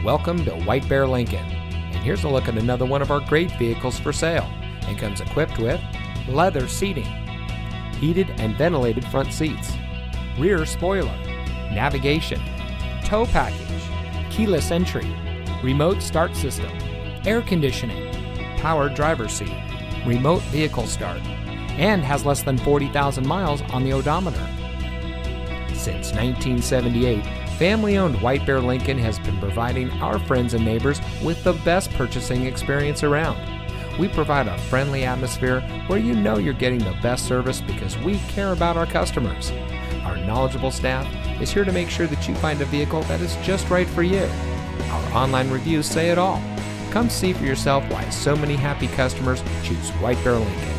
Welcome to White Bear Lincoln, and here's a look at another one of our great vehicles for sale, and comes equipped with leather seating, heated and ventilated front seats, rear spoiler, navigation, tow package, keyless entry, remote start system, air conditioning, power driver's seat, remote vehicle start, and has less than 40,000 miles on the odometer. Since 1978, family-owned White Bear Lincoln has been providing our friends and neighbors with the best purchasing experience around. We provide a friendly atmosphere where you know you're getting the best service because we care about our customers. Our knowledgeable staff is here to make sure that you find a vehicle that is just right for you. Our online reviews say it all. Come see for yourself why so many happy customers choose White Bear Lincoln.